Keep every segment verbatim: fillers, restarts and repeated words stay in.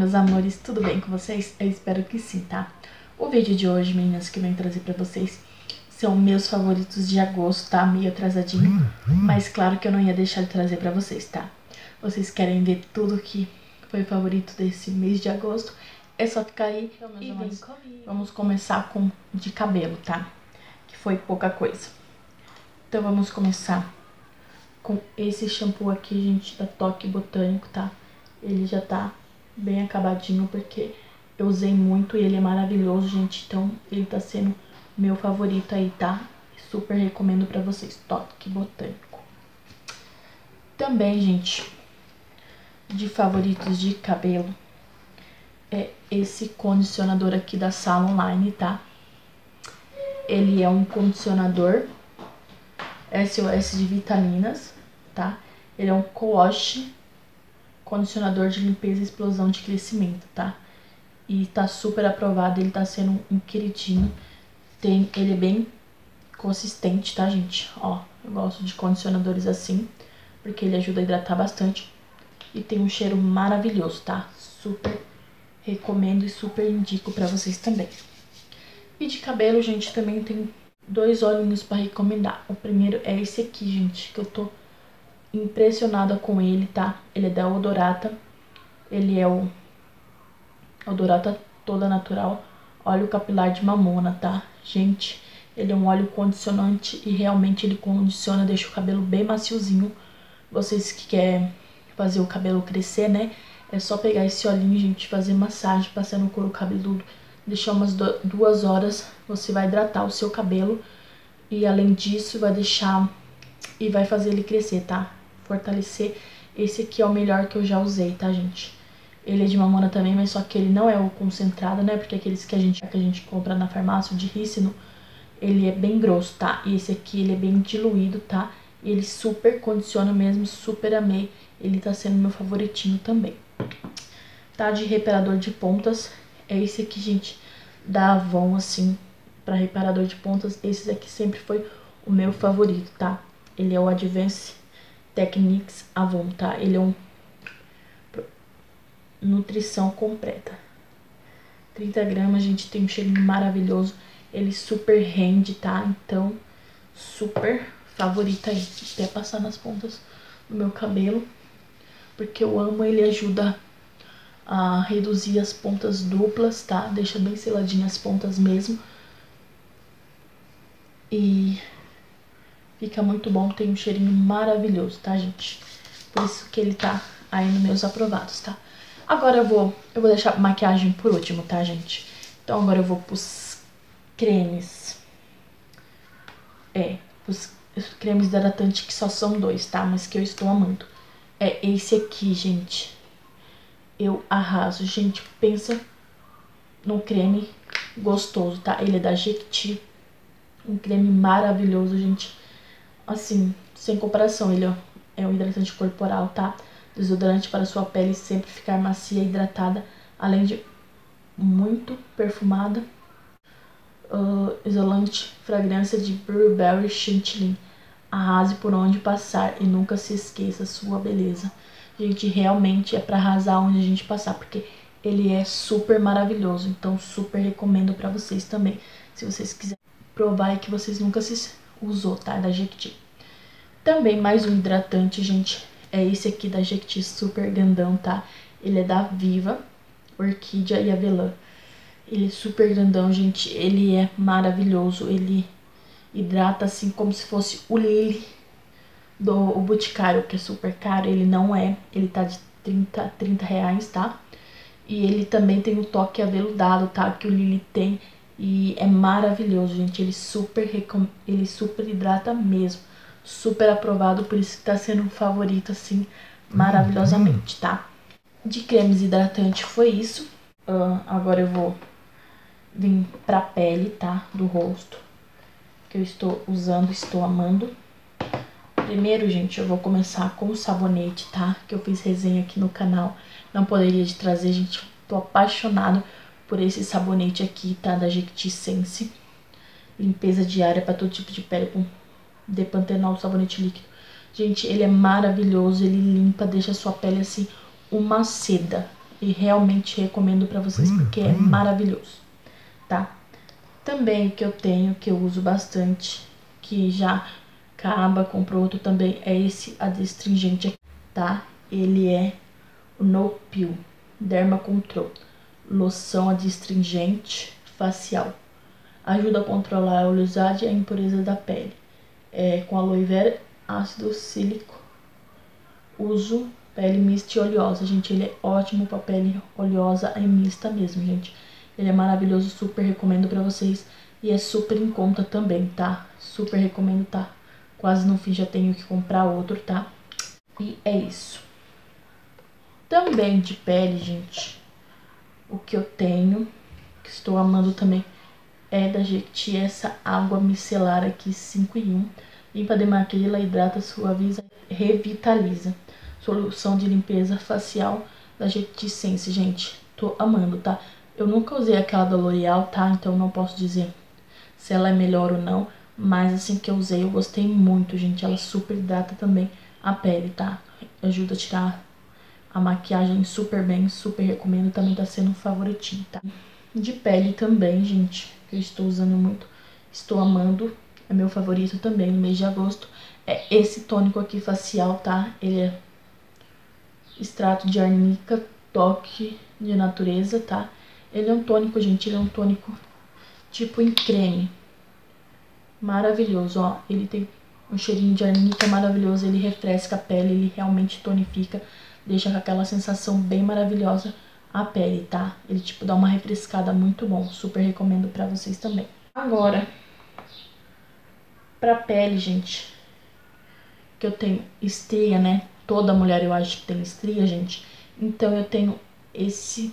meus amores, tudo bem com vocês? Eu espero que sim, tá? O vídeo de hoje, meninas, que eu venho trazer pra vocês são meus favoritos de agosto, tá? Meio atrasadinho, mas claro que eu não ia deixar de trazer pra vocês, tá? Vocês querem ver tudo que foi favorito desse mês de agosto? É só ficar aí então, e vem comigo. Vamos começar com de cabelo, tá? Que foi pouca coisa. Então vamos começar com esse shampoo aqui, gente, da Toque Botânico, tá? Ele já tá bem acabadinho porque eu usei muito e ele é maravilhoso, gente. Então ele tá sendo meu favorito aí, tá? Super recomendo pra vocês, Toque Botânico. Também, gente, de favoritos de cabelo é esse condicionador aqui da Sala Online, tá? Ele é um condicionador S O S de vitaminas, tá? Ele é um co-wash, condicionador de limpeza e explosão de crescimento, tá? E tá super aprovado, ele tá sendo um queridinho. Tem, ele é bem consistente, tá, gente? Ó, eu gosto de condicionadores assim, porque ele ajuda a hidratar bastante. E tem um cheiro maravilhoso, tá? Super recomendo e super indico pra vocês também. E de cabelo, gente, também tem dois olhinhos pra recomendar. O primeiro é esse aqui, gente, que eu tô impressionada com ele, tá? Ele é da Odorata. Ele é o Odorata Toda Natural óleo capilar de mamona, tá? Gente, ele é um óleo condicionante e realmente ele condiciona, deixa o cabelo bem maciozinho. Vocês que querem fazer o cabelo crescer, né? É só pegar esse olhinho, gente, fazer massagem, passar no couro cabeludo, deixar umas duas horas, você vai hidratar o seu cabelo. E além disso, vai deixar e vai fazer ele crescer, tá? Fortalecer. Esse aqui é o melhor que eu já usei, tá, gente? Ele é de mamona também, mas só que ele não é o concentrado, né? Porque aqueles que a gente, que a gente compra na farmácia, o de rícino, ele é bem grosso, tá? E esse aqui, ele é bem diluído, tá? E ele super condiciona mesmo, super amei. Ele tá sendo meu favoritinho também. Tá? De reparador de pontas, é esse aqui, gente, da Avon, assim, pra reparador de pontas. Esse aqui sempre foi o meu favorito, tá? Ele é o Advanced Techniques Avon, tá? Ele é um nutrição completa. trinta gramas, gente, tem um cheirinho maravilhoso. Ele super rende, tá? Então, super favorita aí. Até passar nas pontas do meu cabelo, porque eu amo, ele ajuda a reduzir as pontas duplas, tá? Deixa bem seladinhas as pontas mesmo. E fica muito bom, tem um cheirinho maravilhoso, tá, gente? Por isso que ele tá aí nos meus aprovados, tá? Agora eu vou, eu vou deixar a maquiagem por último, tá, gente? Então agora eu vou pros cremes. É, os cremes hidratantes que só são dois, tá? Mas que eu estou amando. É esse aqui, gente. Eu arraso. Gente, pensa num creme gostoso, tá? Ele é da Jequiti. Um creme maravilhoso, gente. Assim, sem comparação. Ele é um hidratante corporal, tá? Desodorante para sua pele sempre ficar macia e hidratada. Além de muito perfumada. Uh, isolante, fragrância de Burberry Chantilly. Arrase por onde passar e nunca se esqueça sua beleza. Gente, realmente é pra arrasar onde a gente passar, porque ele é super maravilhoso. Então super recomendo pra vocês também, se vocês quiserem provar e que vocês nunca se usou, tá? Da Jequiti. Também mais um hidratante, gente, é esse aqui da Jequiti, super grandão, tá? Ele é da Viva, Orquídea e Avelã. Ele é super grandão, gente, ele é maravilhoso, ele hidrata assim como se fosse o Lily do o Boticário, que é super caro. Ele não é, ele tá de trinta, trinta reais, tá? E ele também tem o toque aveludado, tá? Que o Lily tem e é maravilhoso, gente. Ele super, ele super hidrata mesmo, super aprovado, por isso que tá sendo um favorito, assim, maravilhosamente, tá? De cremes hidratantes foi isso. Uh, agora eu vou vir pra pele, tá? Do rosto, que eu estou usando, estou amando. Primeiro, gente, eu vou começar com o sabonete, tá? Que eu fiz resenha aqui no canal. Não poderia de trazer, gente. Tô apaixonado por esse sabonete aqui, tá? Da Jequiti Sense. Limpeza diária para todo tipo de pele com Depantenol, sabonete líquido. Gente, ele é maravilhoso. Ele limpa, deixa a sua pele assim uma seda. e realmente recomendo pra vocês porque é maravilhoso, tá? Também que eu tenho, que eu uso bastante, que já acaba com outro também, é esse adstringente aqui, tá? Ele é o No Peel Derma Control, loção adstringente facial. Ajuda a controlar a oleosidade e a impureza da pele. É, com aloe vera, ácido cílico. Uso pele mista e oleosa, gente. Ele é ótimo pra pele oleosa e mista mesmo, gente. Ele é maravilhoso, super recomendo pra vocês. E é super em conta também, tá? Super recomendo, tá? Quase no fim já tenho que comprar outro, tá? E é isso. Também de pele, gente, o que eu tenho, que estou amando também, é da Jequiti essa água micelar aqui cinco em um. Limpa, demaquila, hidrata, suaviza, revitaliza. Solução de limpeza facial da Jequiti Sense, gente. Tô amando, tá? Eu nunca usei aquela da L'Oreal, tá? Então não posso dizer se ela é melhor ou não. Mas assim que eu usei, eu gostei muito, gente. Ela super hidrata também a pele, tá? Ajuda a tirar a maquiagem super bem, super recomendo. Também tá sendo um favoritinho, tá? De pele também, gente, que eu estou usando muito, estou amando, é meu favorito também no mês de agosto, é esse tônico aqui facial, tá? Ele é extrato de arnica, toque de natureza, tá? Ele é um tônico, gente, ele é um tônico tipo em creme, maravilhoso, ó, ele tem um cheirinho de arnica maravilhoso, ele refresca a pele, ele realmente tonifica, deixa com aquela sensação bem maravilhosa a pele, tá? Ele, tipo, dá uma refrescada muito bom. Super recomendo pra vocês também. Agora, pra pele, gente, que eu tenho estria, né? Toda mulher eu acho que tem estria, gente. Então eu tenho esse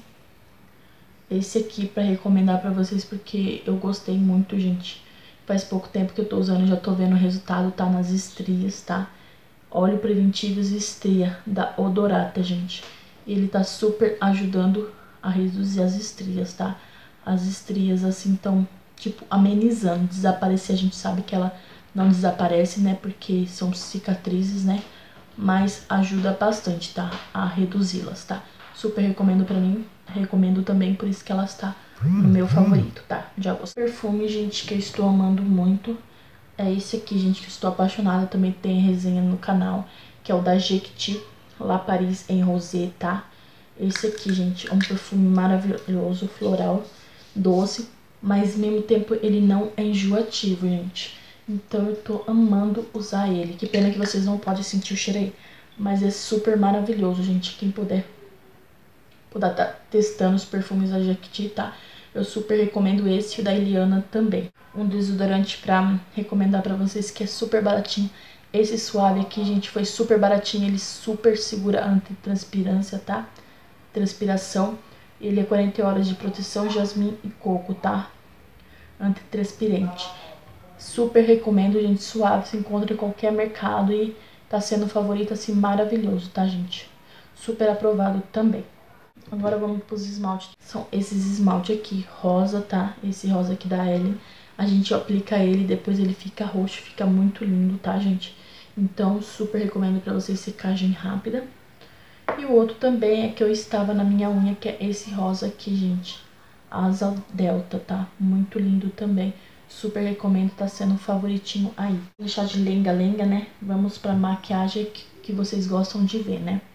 esse aqui pra recomendar pra vocês, porque eu gostei muito, gente. Faz pouco tempo que eu tô usando, já tô vendo o resultado, tá? Nas estrias, tá? Óleo Preventivos Estria, da Odorata, gente. Ele tá super ajudando a reduzir as estrias, tá? As estrias, assim, tão, tipo, amenizando. Desaparecer, a gente sabe que ela não desaparece, né? Porque são cicatrizes, né? Mas ajuda bastante, tá? A reduzi-las, tá? Super recomendo pra mim. Recomendo também, por isso que ela está no meu favorito, tá? De agosto. Perfume, gente, que eu estou amando muito. É esse aqui, gente, que eu estou apaixonada. Também tem resenha no canal, que é o da Jequiti, La Paris em Rosé, tá? Esse aqui, gente, é um perfume maravilhoso, floral, doce, mas ao mesmo tempo ele não é enjoativo, gente. Então eu tô amando usar ele. Que pena que vocês não podem sentir o cheiro aí, mas é super maravilhoso, gente. Quem puder, puder tá testando os perfumes da Jequiti, tá? Eu super recomendo esse e o da Eliana também. Um desodorante pra recomendar pra vocês que é super baratinho. Esse suave aqui, gente, foi super baratinho. Ele super segura antitranspirância, tá? Transpiração. Ele é quarenta horas de proteção, jasmim e coco, tá? Antitranspirante. Super recomendo, gente. Suave, se encontra em qualquer mercado e tá sendo um favorito, assim, maravilhoso, tá, gente? Super aprovado também. Agora vamos pros esmaltes. São esses esmaltes aqui, rosa, tá? Esse rosa aqui da Ellen. A gente aplica ele, depois ele fica roxo, fica muito lindo, tá, gente? Então, super recomendo pra vocês secagem rápida. E o outro também é que eu estava na minha unha, que é esse rosa aqui, gente. Asa Delta, tá? Muito lindo também. Super recomendo, tá sendo um favoritinho aí. Vou deixar de lenga-lenga, né? Vamos pra maquiagem que, que vocês gostam de ver, né?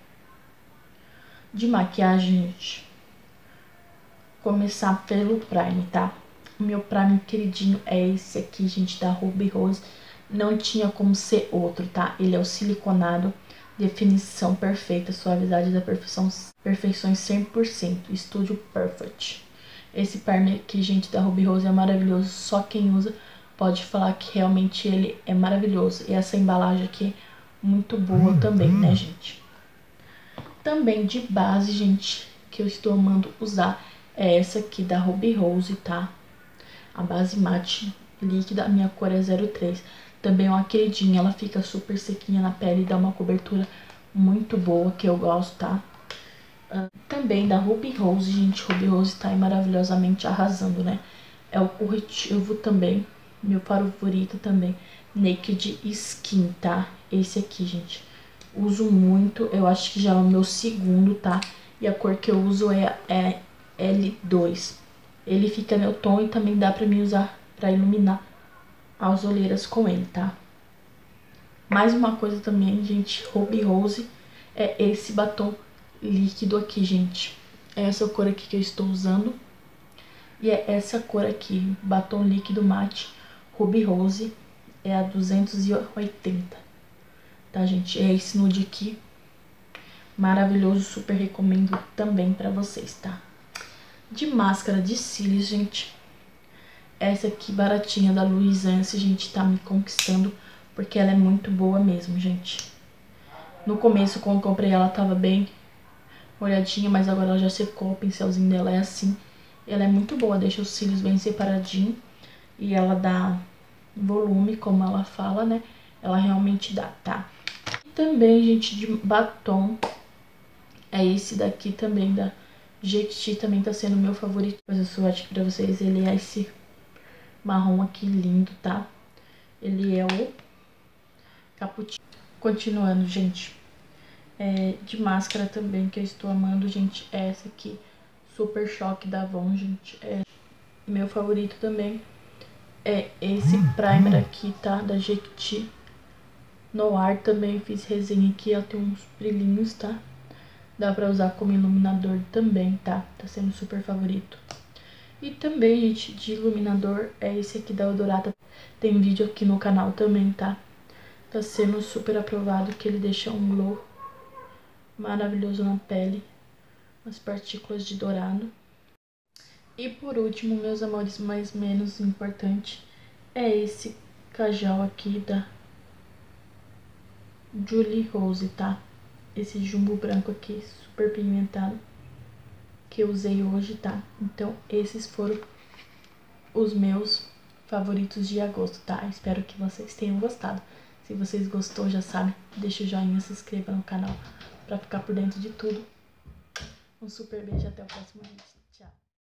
De maquiagem, gente, começar pelo Prime, tá? O meu Prime queridinho é esse aqui, gente, da Ruby Rose. Não tinha como ser outro, tá? Ele é o siliconado, definição perfeita, suavidade da perfeição, perfeições cem por cento, Studio Perfect. Esse Prime aqui, gente, da Ruby Rose é maravilhoso, só quem usa pode falar que realmente ele é maravilhoso. E essa embalagem aqui é muito boa também, né, gente? Também de base, gente, que eu estou amando usar é essa aqui da Ruby Rose, tá? A base mate líquida, a minha cor é zero três. Também é uma queridinha, ela fica super sequinha na pele e dá uma cobertura muito boa, que eu gosto, tá? Uh, também da Ruby Rose, gente, Ruby Rose tá aí maravilhosamente arrasando, né? É o corretivo também, meu favorito também, Naked Skin, tá? Esse aqui, gente. Uso muito, eu acho que já é o meu segundo, tá? E a cor que eu uso é, é L dois. Ele fica meu tom e também dá pra me usar pra iluminar as olheiras com ele, tá? Mais uma coisa também, gente, Ruby Rose é esse batom líquido aqui, gente. É essa cor aqui que eu estou usando. E é essa cor aqui, batom líquido mate Ruby Rose, é a duzentos e oitenta. Tá, gente? É esse nude aqui. Maravilhoso, super recomendo também pra vocês, tá? De máscara de cílios, gente. Essa aqui, baratinha, da Louis Anse, gente, tá me conquistando, porque ela é muito boa mesmo, gente. No começo, quando eu comprei ela, tava bem molhadinha, mas agora ela já secou, o pincelzinho dela é assim. Ela é muito boa, deixa os cílios bem separadinho e ela dá volume, como ela fala, né? Ela realmente dá, tá? E também, gente, de batom, é esse daqui também, da Jequiti, também tá sendo meu favorito. Mas eu sou aqui pra vocês, ele é esse marrom aqui lindo, tá? Ele é o Cappuccino. Continuando, gente, é, de máscara também, que eu estou amando, gente, é essa aqui, Super Choque da Avon, gente. É meu favorito também. É esse primer aqui, tá? Da Jequiti. No ar também fiz resenha aqui, ela tem uns brilhinhos, tá? Dá pra usar como iluminador também, tá? Tá sendo super favorito. E também, gente, de iluminador é esse aqui da Odorata. Tem vídeo aqui no canal também, tá? Tá sendo super aprovado, que ele deixa um glow maravilhoso na pele. Umas partículas de dourado. E por último, meus amores, mais menos importante, é esse cajal aqui da Julie Rose, tá? Esse jumbo branco aqui, super pigmentado, que eu usei hoje, tá? Então, esses foram os meus favoritos de agosto, tá? Espero que vocês tenham gostado. Se vocês gostou, já sabe, deixa o joinha, se inscreva no canal pra ficar por dentro de tudo. Um super beijo, até o próximo vídeo.